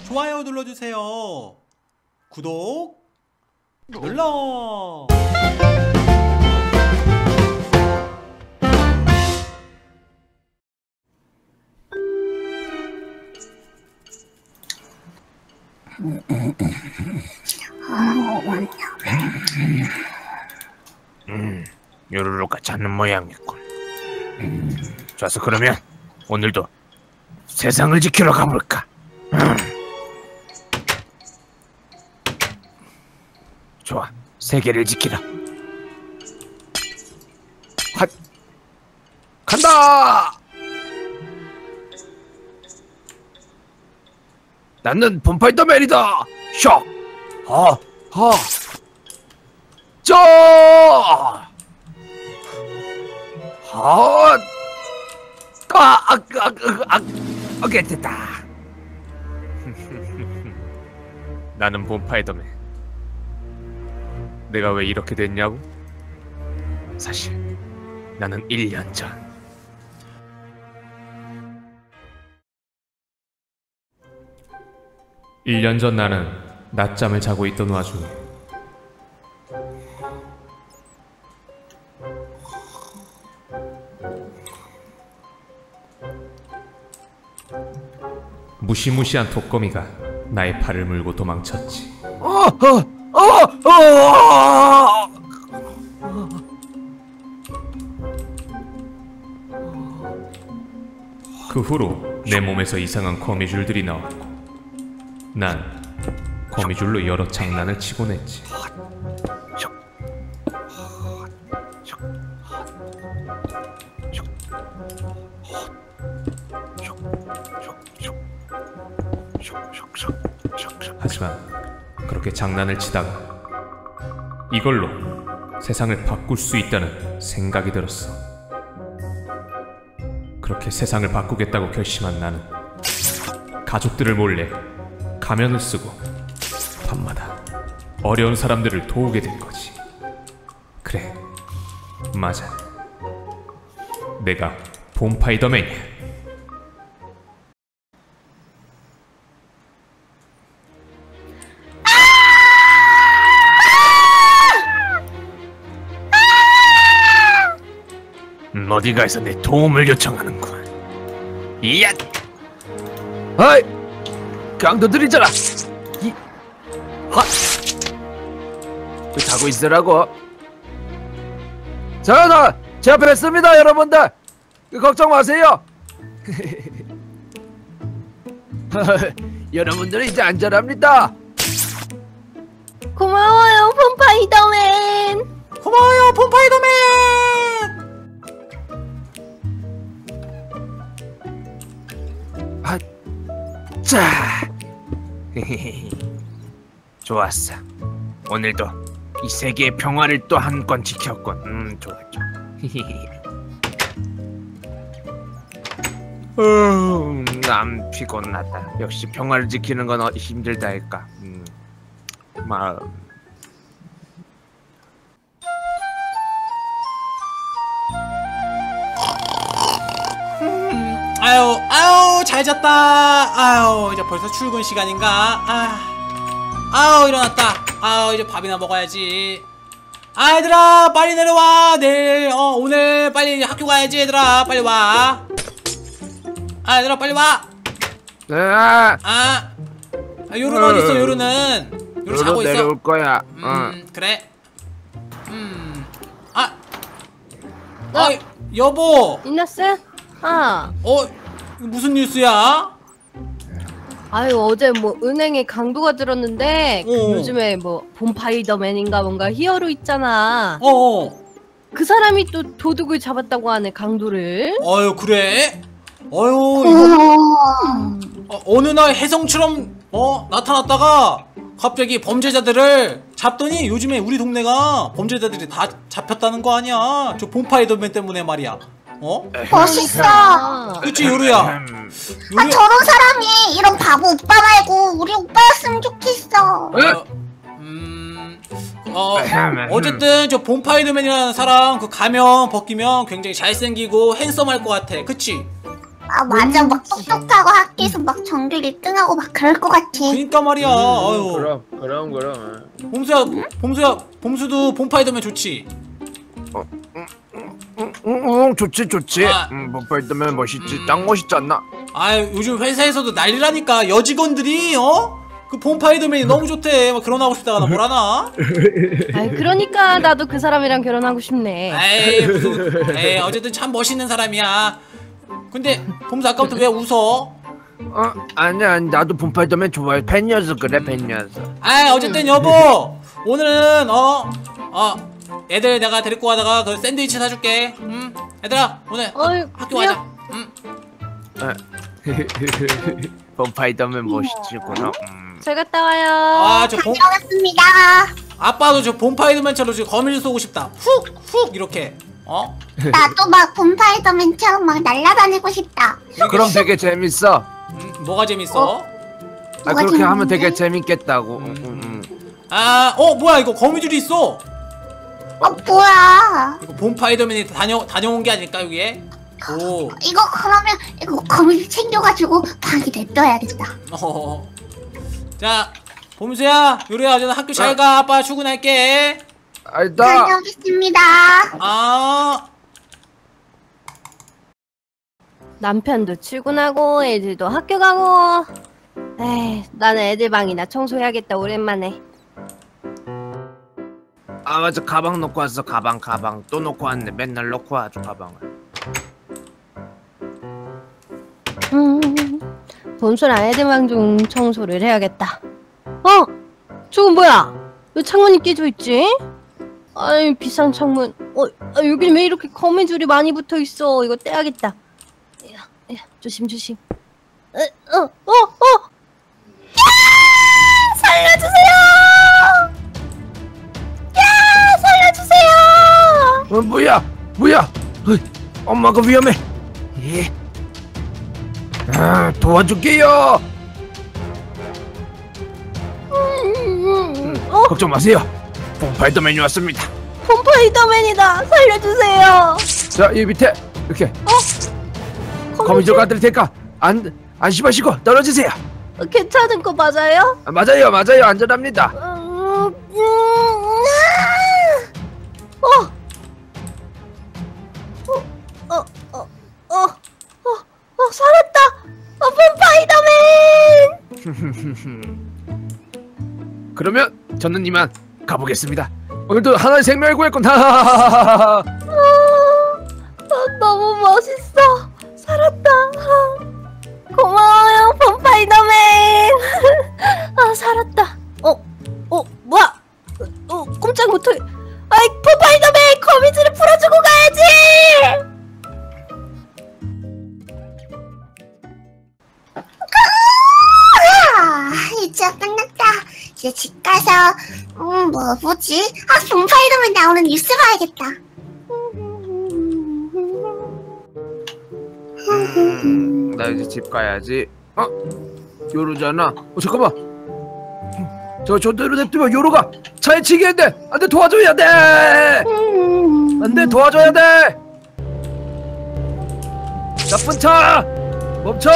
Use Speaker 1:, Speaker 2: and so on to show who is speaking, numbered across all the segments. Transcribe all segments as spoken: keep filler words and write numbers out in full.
Speaker 1: 좋아요 눌러주세요. 구독 눌러.
Speaker 2: 음, 요루루가 찾는 모양이군. 음, 좋았어. 그러면 오늘도 세상을 지키러 가볼까? 음. 좋아, 세계를 지키라. 핫, 간다! 나는 봄파이더맨이다. 샥, 하, 하, 짜, 하, 아, 아, 아, 아, 오케이 됐다. 나는 봄파이더맨. 내가 왜 이렇게 됐냐고? 사실 나는 일 년 전
Speaker 3: 일 년 전 나는 낮잠을 자고 있던 와중에 무시무시한 독거미가 나의 팔을 물고 도망쳤지.
Speaker 2: 어, 어. 어! 어!
Speaker 3: 그 후로 내 몸에서 이상한 거미줄들이 나왔고 난 거미줄로 여러 장난을 치곤 했지. 하지만 그렇게 장난을 치다가 이걸로 세상을 바꿀 수 있다는 생각이 들었어. 그렇게 세상을 바꾸겠다고 결심한 나는 가족들을 몰래 가면을 쓰고 밤마다 어려운 사람들을 도우게 된 거지. 그래, 맞아. 내가 봄파이더맨이야.
Speaker 2: 어디가에서 내 도움을 요청하는군. 이야! 어이! 강도들이잖아! 이! 하! 그 자고 있으라고. 자, 나! 제 앞에 있습니다, 여러분들! 걱정 마세요! 여러분들은 이제 안전합니다!
Speaker 4: 고마워요, 봄파이더맨!
Speaker 1: 고마워요 봄파이더맨.
Speaker 2: 아, 자, 좋았어. 오늘도 이 세계의 평화를 또 한 건 지켰군. 음, 좋아, 좋아. 음, 난 피곤하다. 역시 평화를 지키는 건 어디 힘들다 할까. 음, 마음.
Speaker 1: 아유 아유 잘 잤다. 아유 이제 벌써 출근 시간인가. 아, 아유 일어났다. 아유 이제 밥이나 먹어야지. 아 얘들아 빨리 내려와. 내일 어 오늘 빨리 학교 가야지. 얘들아 빨리 와. 아 얘들아 빨리 와.
Speaker 2: 네.
Speaker 1: 아, 아 요루는 어디 있어? 요루는 요루 자고 있어.
Speaker 2: 내려올 거야.
Speaker 1: 음
Speaker 2: 어.
Speaker 1: 그래. 음 아, 아 여보.
Speaker 4: 인나스? 아,
Speaker 1: 어 무슨 뉴스야?
Speaker 4: 아유 어제 뭐 은행에 강도가 들었는데 그
Speaker 1: 어.
Speaker 4: 요즘에 뭐 봄파이더맨인가 뭔가 히어로 있잖아.
Speaker 1: 어.
Speaker 4: 그 사람이 또 도둑을 잡았다고 하네, 강도를.
Speaker 1: 어유 그래? 어유 이거 어, 어느 날 혜성처럼 어 나타났다가 갑자기 범죄자들을 잡더니 요즘에 우리 동네가 범죄자들이 다 잡혔다는 거 아니야? 저 봄파이더맨 때문에 말이야. 어?
Speaker 5: 멋있어.
Speaker 4: 아,
Speaker 1: 그치 요루야.
Speaker 5: 아,
Speaker 1: 요루.
Speaker 5: 저런 사람이 이런 바보 오빠 말고 우리 오빠였으면 좋겠어.
Speaker 1: 어, 음, 어, 어쨌든 저 봄파이더맨이라는 사람 그 가면 벗기면 굉장히 잘생기고 핸섬할 것 같아. 그치?
Speaker 5: 아 맞아, 막
Speaker 4: 왠지.
Speaker 5: 똑똑하고 학교에서 막 전교 일 등하고 막 그럴 것 같아.
Speaker 1: 그니까 말이야. 아유.
Speaker 2: 그럼 그럼 그럼.
Speaker 1: 봄수야, 봄수야, 봄수도 봄파이더면 좋지.
Speaker 2: 응, 응, 좋지 좋지.
Speaker 1: 아.
Speaker 2: 응, 봄파이더맨 멋있지.
Speaker 1: 음.
Speaker 2: 짱 멋있지 않나?
Speaker 1: 아유, 요즘 회사에서도 난리라니까. 여직원들이 어? 그 봄파이더맨이 너무 좋대. 막 결혼하고 싶다가 나 뭐라나?
Speaker 4: 아이 그러니까 나도 그 사람이랑 결혼하고 싶네.
Speaker 1: 에이, 무슨, 에이, 어쨌든 참 멋있는 사람이야. 근데 봄수 아까부터 왜 웃어?
Speaker 2: 어 아니야, 나도 봄파이더맨 좋아해. 팬이어서 그래, 팬이어서.
Speaker 1: 아, 어쨌든 여보, 오늘은 어, 어, 애들 내가 데리고 가다가 그 샌드위치 사줄게. 음, 얘들아 오늘
Speaker 4: 어이,
Speaker 1: 학교
Speaker 4: 그냥-
Speaker 1: 가자. 음.
Speaker 2: 봄파이더맨 멋있지구나. 음.
Speaker 4: 잘 갔다 와요.
Speaker 1: 아, 저 봄,
Speaker 5: 다녀오겠습니다.
Speaker 1: 아빠도 저 봄파이더맨처럼 지금 거미줄 쏘고 싶다. 훅, 훅 이렇게. 어?
Speaker 5: 나도 막 봄파이더맨처럼 막 날아다니고 싶다.
Speaker 2: 그럼 되게 재밌어.
Speaker 1: 음, 뭐가 재밌어?
Speaker 2: 아,
Speaker 5: 뭐가
Speaker 2: 그렇게 하면
Speaker 5: 재밌는데?
Speaker 2: 되게 재밌겠다고. 응, 응, 응.
Speaker 1: 아, 어, 뭐야 이거 거미줄이 있어.
Speaker 5: 어 뭐야?
Speaker 1: 이거 봄파이더맨이 다녀 다녀온 게 아닐까 여기에? 오,
Speaker 5: 이거 그러면 이거 거미줄 챙겨가지고 방에 냅둬야겠다.
Speaker 1: 어. 자, 봄수야, 요리야, 어제 학교 잘
Speaker 2: 어.
Speaker 1: 가. 아빠 출근할게.
Speaker 2: 알다.
Speaker 5: 다녀오겠습니다.
Speaker 1: 아,
Speaker 4: 남편도 출근하고 애들도 학교 가고. 에이 나는 애들 방이나 청소해야겠다 오랜만에.
Speaker 2: 아 맞아, 가방 놓고 왔어. 가방 가방 또 놓고 왔네. 맨날 놓고 와줘 가방을.
Speaker 4: 음, 봄수랑 애들 방 좀 청소를 해야겠다. 어? 저건 뭐야? 왜 창문이 깨져 있지? 아이 비싼 창문. 어, 아, 여기 왜 이렇게 거미줄이 많이 붙어 있어? 이거 떼야겠다. 야, 야, 조심 조심. 어, 어, 어, 어! 야! 살려주세요! 야, 살려주세요!
Speaker 2: 어 뭐야 뭐야? 어이, 엄마가 위험해. 예. 아 도와줄게요.
Speaker 4: 음, 어,
Speaker 2: 걱정 마세요. 봄파이더맨이 왔습니다.
Speaker 4: 봄파이더맨이다. 살려주세요.
Speaker 2: 자, 이 밑에 이렇게 거미줄 가드릴 테니까 안 안심하시고 떨어지세요.
Speaker 4: 어, 괜찮은 거 맞아요?
Speaker 2: 아, 맞아요, 맞아요, 안전합니다.
Speaker 4: 음, 음, 아! 어, 어, 어, 어, 어, 어, 어, 살았다. 어, 봄파이더맨.
Speaker 2: 그러면 저는 이만 가보겠습니다. 오늘도 하나의 생명을 구했군. 하하하하하.
Speaker 4: 아, 아, 너무 멋있어. 살았다. 아, 고마워요, 봄파이더맨. 아, 살았다. 어, 어, 뭐야? 어, 어, 꼼짝 못해. 아이, 봄파이더맨, 거미줄을 풀어주고 가야지.
Speaker 5: 아, 이제 끝났다. 이제 집 가서 음, 뭐 보지? 아, 봄파이더맨 나오는 뉴스 봐야겠다.
Speaker 2: 음, 나 이제 집 가야지. 어? 요로잖아. 어, 잠깐만. 저 저대로 냅두면 요로가 차에 치겠는데. 안돼, 도와줘야 돼. 안돼, 도와줘야 돼. 나쁜 차 멈춰.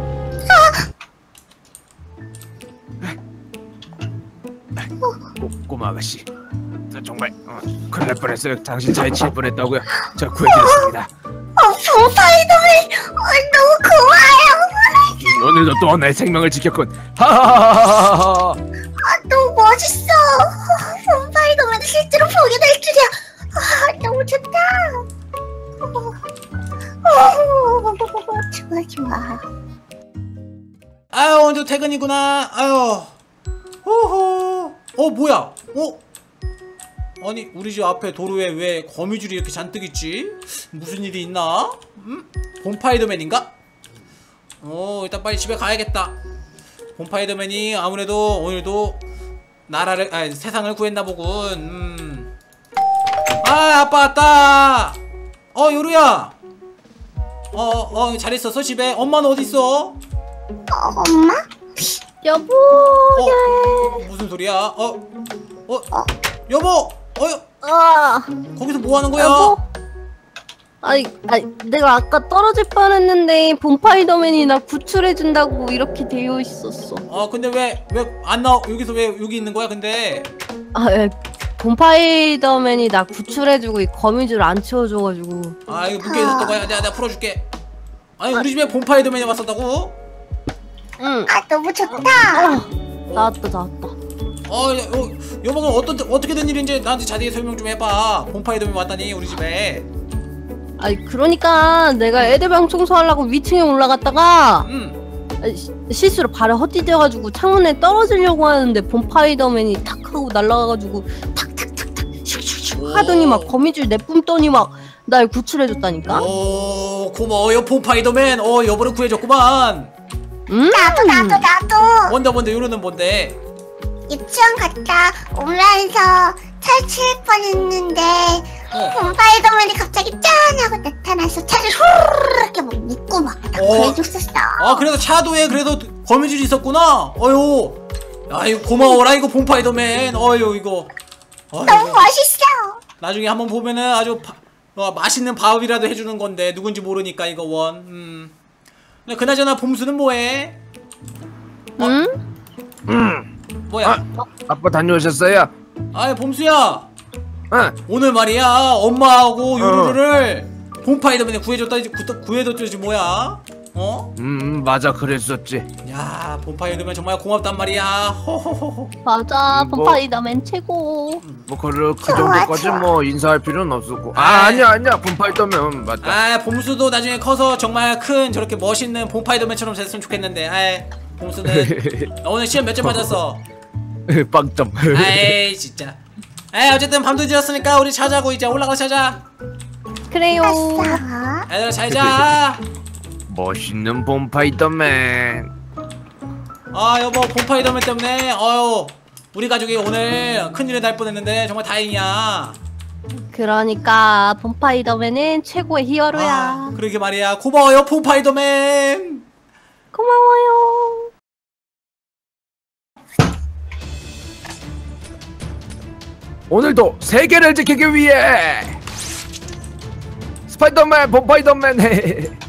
Speaker 2: 고, 꼬마 아가씨, 저 정말 어, 큰일 날 뻔했어요. 당신 차에 칠 뻔했다고요. 저 구해드렸습니다.
Speaker 5: 어, 봄파이더맨 어, 너무 고마워요.
Speaker 2: 오늘도 또 하나의 생명을 지켰군. 하하하하하하.
Speaker 5: 아, 너무 멋있어. 봄파이더맨 실제로 보게 될 줄이야. 아, 너무 좋다. 어, 좋아 좋아.
Speaker 1: 아유 오늘 퇴근이구나. 아유, 호호. 어 뭐야? 어? 아니 우리 집 앞에 도로에 왜 거미줄이 이렇게 잔뜩 있지? 무슨 일이 있나? 음? 봄파이더맨인가? 어 일단 빨리 집에 가야겠다. 봄파이더맨이 아무래도 오늘도 나라를 아니 세상을 구했나 보군. 음. 아 아빠 왔다. 어 요루야. 어어 잘 있었어 집에? 엄마는 어디 있어?
Speaker 5: 어, 엄마?
Speaker 4: 여보,
Speaker 1: 어
Speaker 4: 야.
Speaker 1: 무슨 소리야? 어 어 여보 어
Speaker 4: 아,
Speaker 1: 거기서 뭐 하는 거야?
Speaker 4: 여보. 아이, 아이, 내가 아까 떨어질 뻔했는데 봄파이더맨이 나 구출해준다고 이렇게 되어 있었어.
Speaker 1: 어 근데 왜 왜 안 나와? 여기서 왜 여기 있는 거야 근데?
Speaker 4: 아, 예. 봄파이더맨이 나 구출해주고 이 거미줄 안 채워줘가지고.
Speaker 1: 아 이거 묶여 있었던 거야. 내가 내가 풀어줄게. 아니 우리 집에 봄파이더맨이 왔었다고?
Speaker 4: 응.
Speaker 5: 아 너무 좋다.
Speaker 4: 어, 나왔다, 나왔다.
Speaker 1: 어, 여, 여, 여보가 어떤 어떻게 된 일인지 나한테 자세히 설명 좀 해봐. 봄파이더맨 왔다니 우리 집에.
Speaker 4: 아니, 그러니까 내가 애들방 청소하려고 위층에 올라갔다가
Speaker 1: 음.
Speaker 4: 아, 시- 실수로 발을 헛디뎌가지고 창문에 떨어지려고 하는데 봄파이더맨이 탁 하고 날아가가지고 탁탁탁탁 슉슉슉 하더니 막 거미줄 내뿜더니 막 날 구출해줬다니까.
Speaker 1: 오 고마워요 봄파이더맨. 어 여보를 구해줬구만.
Speaker 4: 응?
Speaker 5: 나도 나도 나도
Speaker 1: 뭔데 뭔데 요로는 뭔데?
Speaker 5: 유치원 갔다 오면서 탈출할 뻔했는데
Speaker 1: 어.
Speaker 5: 봄파이더맨이 갑자기 짠 하고 나타나서 차를 후루룩 이렇게 막 묶고 막 나
Speaker 1: 어.
Speaker 5: 구해줬었어.
Speaker 1: 아 그래서 차도에 그래도 거미줄이 있었구나. 어유. 아유 고마워라 이거 봄파이더맨. 어유 이거. 어휴,
Speaker 5: 너무 멋있어.
Speaker 1: 나중에 한번 보면은 아주 바, 어, 맛있는 밥이라도 해주는 건데 누군지 모르니까 이거 원. 음. 근데 그나저나 봄수는 뭐해?
Speaker 4: 응?
Speaker 2: 음.
Speaker 1: 뭐야?
Speaker 2: 아빠 다녀오셨어요?
Speaker 1: 아이 봄수야.
Speaker 2: 응.
Speaker 1: 오늘 말이야 엄마하고 요루루를 봄파이더맨이 구해줬다지 구- 구해줬지 뭐야? 어?
Speaker 2: 음 맞아 그랬었지.
Speaker 1: 야 봄파이더맨 정말 고맙단 말이야. 호호호호.
Speaker 4: 맞아,
Speaker 2: 뭐-
Speaker 4: 봄파이더맨 최고.
Speaker 2: 뭐 그, 그
Speaker 5: 좋아,
Speaker 2: 정도까지
Speaker 5: 좋아.
Speaker 2: 뭐 인사할 필요는 없었고. 아
Speaker 1: 아이.
Speaker 2: 아니야 아니야 봄파이더맨 맞다.
Speaker 1: 아 봄수도 나중에 커서 정말 큰 저렇게 멋있는 봄파이더맨처럼 됐으면 좋겠는데. 아이 봄수는 오늘 시험 몇 점 맞았어?
Speaker 2: 빵점.
Speaker 1: 아이 진짜. 에이 어쨌든 밤도 늦었으니까 우리 자자고 이제 올라가서 자자.
Speaker 4: 그래요.
Speaker 5: 알았어.
Speaker 1: 얘들아 잘자.
Speaker 2: 멋있는 봄파이더맨.
Speaker 1: 아 여보 봄파이더맨 때문에 어유 우리 가족이 오늘 큰일이 날 뻔했는데 정말 다행이야.
Speaker 4: 그러니까 봄파이더맨은 최고의 히어로야.
Speaker 1: 아, 그러게 말이야. 고마워요 봄파이더맨.
Speaker 4: 고마워요.
Speaker 2: 오늘도 세계를 지키기 위해 스파이더맨 봄파이더맨